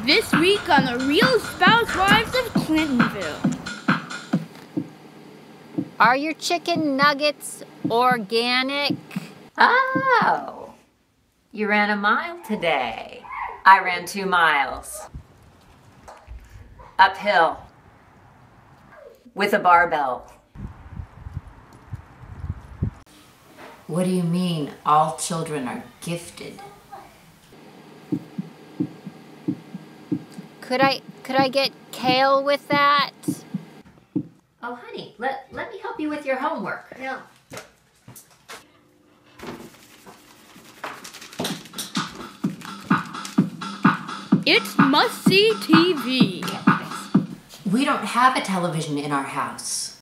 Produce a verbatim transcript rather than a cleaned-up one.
This week on the Real Spousewives of Clintonville. Are your chicken nuggets organic? Oh, you ran a mile today. I ran two miles. Uphill. With a barbell. What do you mean all children are gifted? Could I could I get kale with that? Oh, honey, let, let me help you with your homework. No. It's must-see T V. We don't have a television in our house.